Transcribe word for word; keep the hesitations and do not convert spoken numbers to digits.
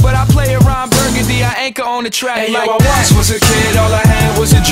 but I play it Ron Burgundy, I anchor on the track. Hey, like yo, I once was a kid, all I had was a